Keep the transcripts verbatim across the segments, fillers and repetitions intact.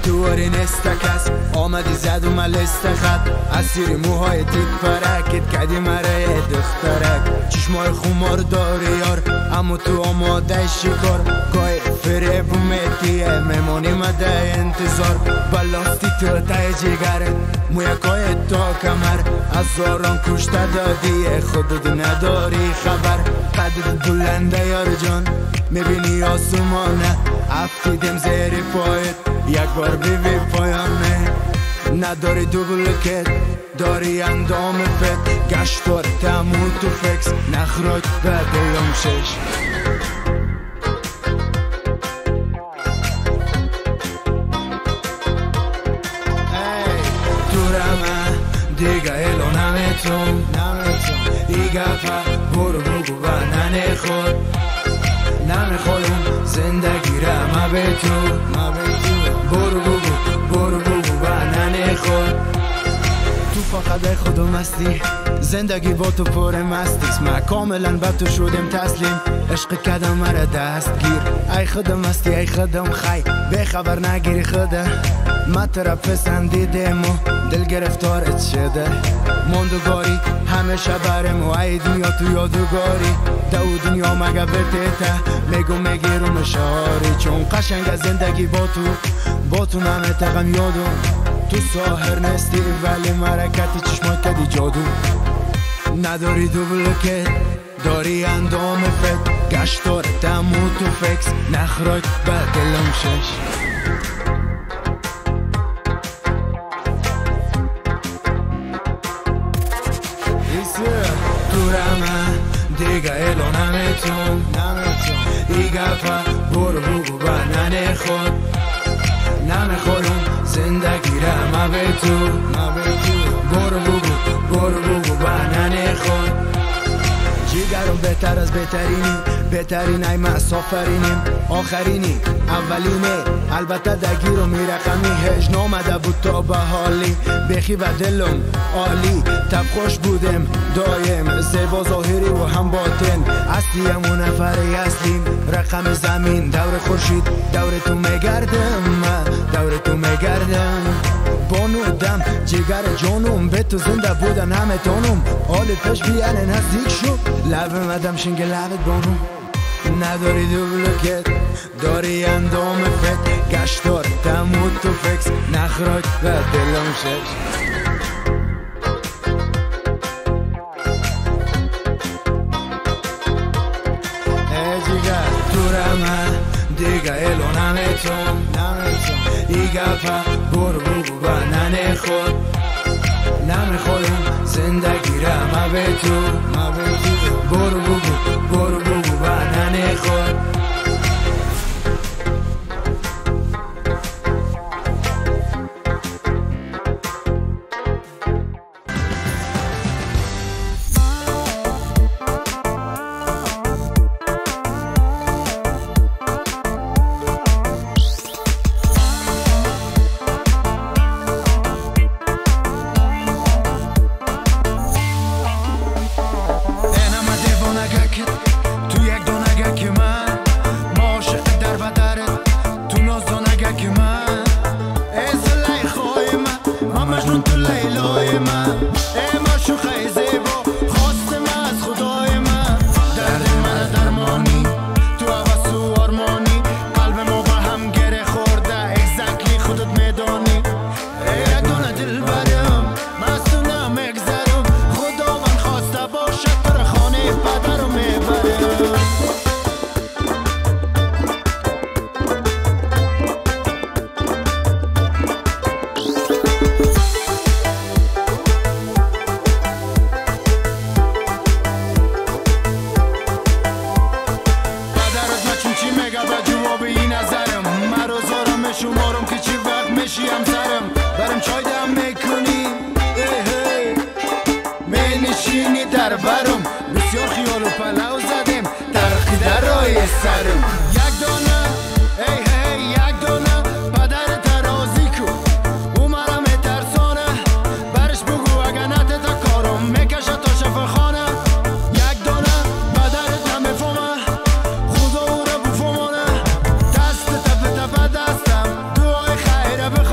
دواری نستکس آمدی زد و ملست خط اسیری موهای تیک پرکت کدی مره دخترک چشمای خمار داری یار اما تو آماده شکار گای فریب و میتیه میمونی مده انتظار بلاستی تو تای جگره مویکای تا کمر از زاران کشته دادیه خودت نداری خبر قدت بلنده یار جان میبینی آسمانه افتیدم زیر پایت یک بار بیبی پایانه نداری دوبلکت داری اندام پت گشتار تمو تو فکس نخراج به دلم شش دیگه الو نمیتون دیگه پا برو بگو و ننخور نمیخورم زندگی را ما به تو برو بگو برو بگو و ننخور تو فقط خودم هستی زندگی با تو پر مستیست ما کاملا به تو شدیم تسلیم عشق کدم مرا دستگیر ای خودم هستی ای خودم خی به خبر نگیری خودم ما ترا پسندیدم و دل گرفتارت شده موندگاری همیشه برم و ای دنیا تو یادگاری دو دنیا مگه بتیته میگو میگیرم شاری چون قشنگ زندگی با تو با تو نمیتقم یادم تو ساهر نستی ولی مرکتی چشمات کدی جادو نداری دوبلکت داری اندام فت گشتار تمو تو فکس نخراج به دلم شش دیگه الو نمیتون دیگه پا برو بگو و ننخور نمیخورم زندگی را ما به تو برو بگو برو بگو و ننخور جیگرم بهتر از بهترینی بهترین ای مسافرینیم آخرینی اولینه البته دگیر و میرقمی هج نامده بود تا به حالی بخی و دلم عالی تب خوش بودم دایم زیبا ظاهری و هم باطن اصلی همون نفری هستیم رقم زمین دور خورشید دور تو میگردم دور تو میگردم بانودم جگر جانم به تو زنده بودن همه تانم حال پیش بیانه نزدیک شو لبه مدم شنگ لبت بانم نداری دوبلکت داری اندام فت گشتار تمو تو فکس نخراج به دلم شش ای جگر دورم دیگه الو نمیتون دیگه پا برو بگو و ننخور نمیخورم زندگی را ما به تو برو بگو برو بگو و ننخور خدا را بفهمانه دست تپ تپ دستم دوای خیره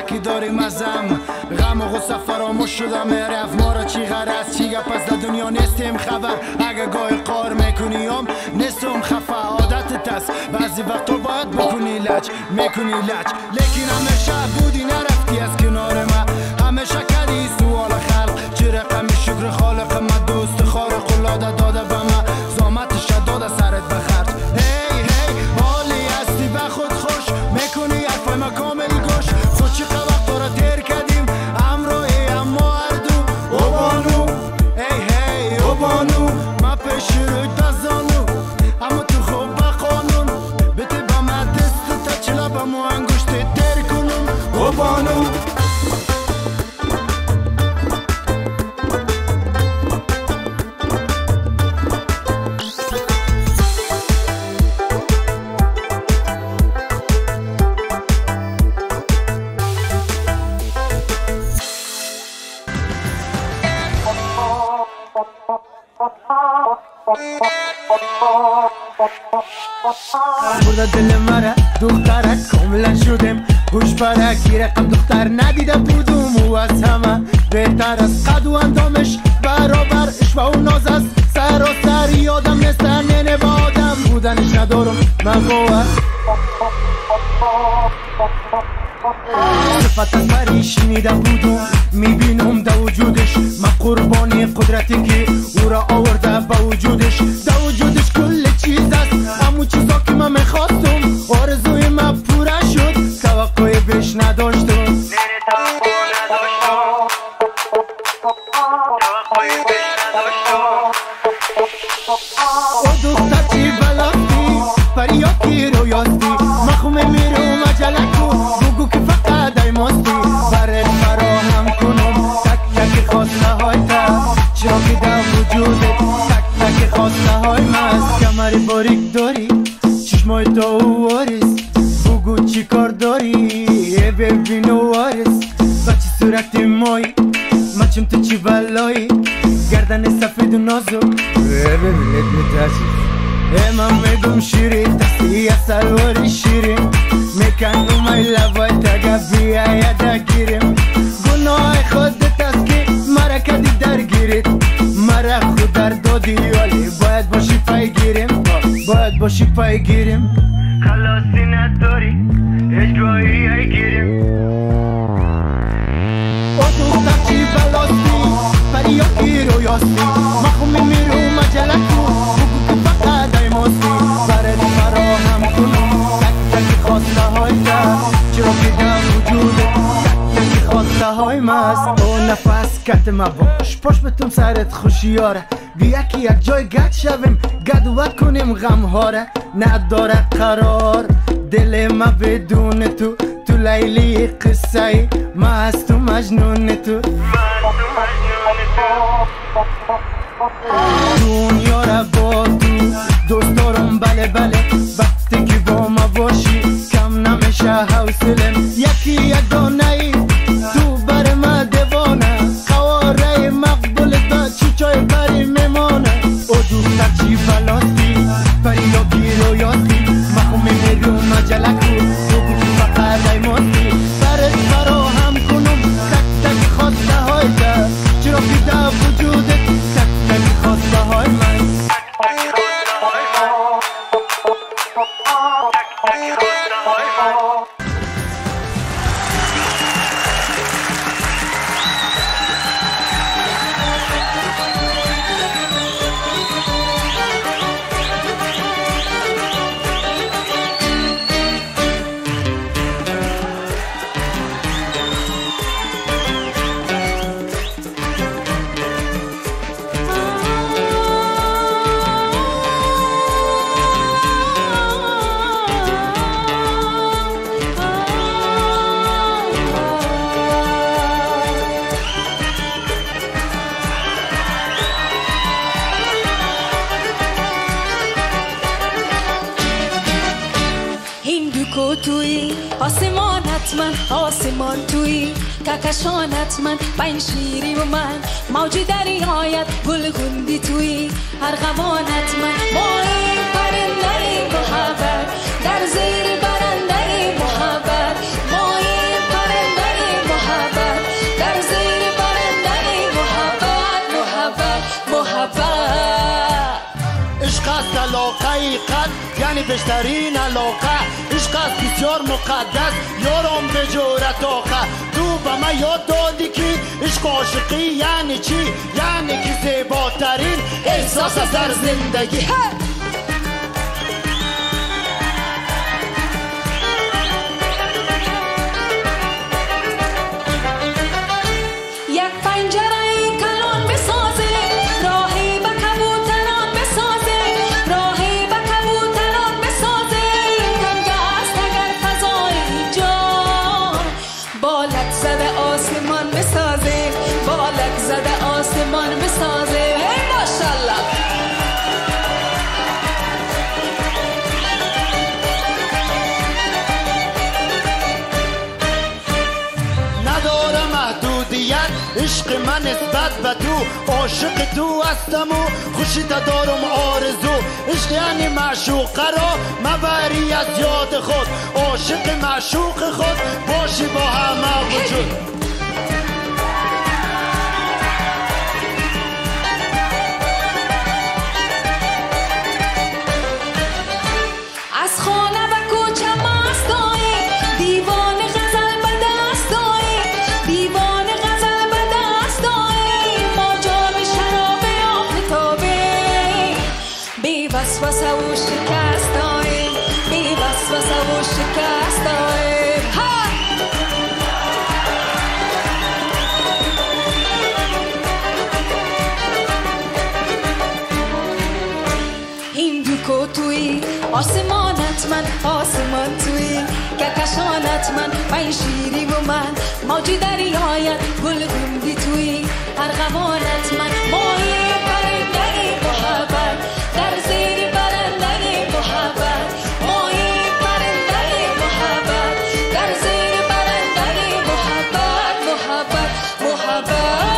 یکی داریم ازم غم و غصه فراموش شدم رفت ما را چی غرض چی گپ از در دنیا نیستیم خبر اگه گاهی قار میکنیم نیستم خفه عادتت است بعضی وقتا باید بکنی لج میکنی لج لیکن همیشه بودی نرفتی از کنار ما همیشه کردی سوال خلق چه رقم شکر خالق ما دوست خارق العاده داده به ما زامتش داده سرت بخرج هی هی حالی هستی به خود خوش میکنی حرفای ما کامل گوش خود چی وقت را دیر کردیم امروی اما هر دو او بانو هی هی او بانو ما پیش روی دزانو اما تو خوب با قانون بده با ما دست تا چلا با مو انگشت دیر کنم او بانو برده دل مرا دخترک کاملا شدم گوش برکی رقم دختر ندیده بودم او از همه بهتر از قد و اندامش برابرش و اون ناز است سر و سر یادم نیستن ننه با آدم بودنش ندارم من باور صفت از پریش شنیده بودم میبینم دا وجودش من قربانی قدرتی که او را آورده با وجودش دا وجودش کل چیز است همون چیزا که من میخواستم آرزوی من پوره شد توقعی بیش نداشتم توقعی بیش نداشتم او دختر چی بلاستی پریاکی رویاستی مخومه میرم عجلکو بگو که فقط ای ماستی برات فراهم کنم تک تک خواسته های تا چرا که در وجودت تک تک خواسته های مست کمر باریک داری چشمای تا و وارس بگو چی کار داری ببین و وارس بچه صورت مایی مچم تو چی بلایی گردن سفید و نازو ببینت میترسی من میگم شیرین دستی سلواری شیرین میکنم ای لبای تگه بیاید دگیریم گناه خودت است که مرا کدی درگیرید مرا خود در دادی ولی باید باشی پای گیریم باید باشی پای گیریم خلاصی نداری اجرایی ای گیریم او دختر چی بلاستی پریاکی رویاستی مخومی میرو مجلکو بگو که فقط ای ماستی برات فراهم کنم تک تک خواسته های تا چرا که در وجوده تک تک خواسته های مست او نفس کت ما باش پاش بتون سرت خوشیاره بیا که یک جای گد شویم گدوت کنیم غم هاره نداره قرار دل ما بدون تو تو لیلی قصه ای مست و مجنون تو دنیا را با تو دوست دارم بله بله وقتی که با ما باشی کم نمیشه حوصلم یکی یک دانه ای تو بر ما دیوانه قواره مقبول دا چی چای بری میمانه او دختر چی بلاستی پریا گیر و یاستی مخومی میرو مجلکو بگو که فقط ای ماستی برات فراهم کنم تک تک خواسته های دا چرا که در وجودت تک تک خواسته های من توی آسمان حتما آسمان توی ککشان حتما بین شیری و من موجی دریایت گل گندی توی ارغوان حتما ما این پرنده محبت در زیر برنده محبت ما این پرنده حقیقت یعنی بیشترین علاقه، عشق است بسیار مقدس یارم به جورت آخه. تو به من یاد دادی که عشق عاشقی یعنی چی؟ یعنی که زیباترین احساس است در زندگی. عشق من نسبت به تو عاشق تو هستم و خوشی دارم آرزو. عشق یعنی معشوقه را مبری از یاد خود، عاشق معشوق خود باشی با همه وجود. از خانه و کوچه مست دایی دیوانه غزل به دست دایی، دیوانه غزل به دست دایی، ما جام شراب آفتابی بی وسوسه و شکست دایی، بی وسوسه و شکست دایی. توی آسمانت من، آسمان توی کهکشانت من، من شیری و من موجی دریایت گل گندی توی ارغوانت من، ماهی پرندگی محبت در زیر پرندگی محبت، ماهی پرندگی محبت در زیر پرندگی محبت، محبت محبت.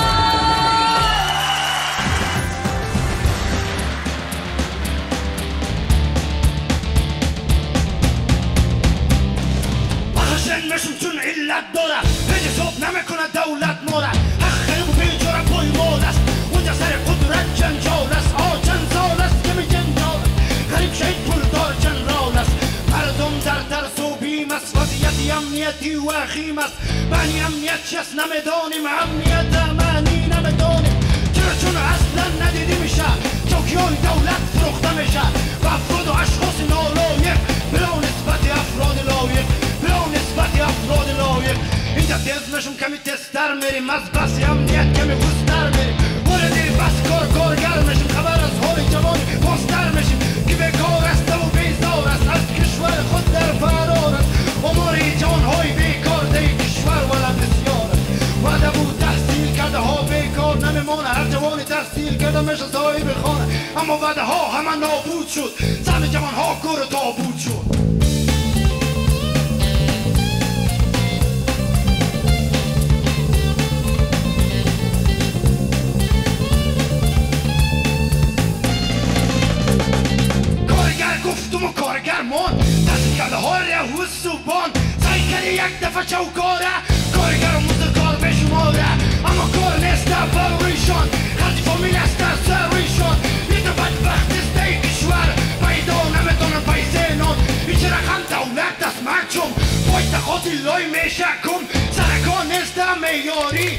مشون چون علت داره هیچ صبح نمیکنه دولت ماره، حق و بیچاره پای مال است، اونجا سر قدرت جنجال است. آه چند سال است که می جنجال است، غریب شید پولدار جنرال است، مردم در ترس و بیم است، وضعیت امنیتی و خیم است. بنی امنیت چیست نمیدانیم، امنیت معنی نمیدانیم، چرا چون اصلا ندیدی میشه چوکیای دولت فروخته میشه و افراد و اشخاص نالایق بلا نسبت افراد لایق، بلا نسبت افراد لایق. اینجا تزمشون کمی تستر میریم، از بس امنیت کمی بوستر میریم، وردی بس کار کارگر میشیم، خبر از حال جوان پاستر میشیم که بیکار است و بیزار است، از کشور خود در فرار است. عمر جوانهای بیکار در کشور ولد بسیار است، وعده بود تحصیل کرده ها بیکار نمیمانه، هر جوانی تحصیل کرده میشه صاحب خانه، اما وعده ها همه نابود شد، زن جوان ها کور و تابود شد. گفتم و کارگر مون دست کرده ها ره و سوبان، سعی کرده یک دفعه چوکاره کارگر و مزدکار به شماره، اما کار نیست در رویشان، خرج فامیل است در سر رویشان. این دو بدبخت است ای کشور پیدا نمیدونن پیسه نان، هیچ رقم دولت دست مکشم باید خاطی لای میشه کم، سرکان نیست معیاری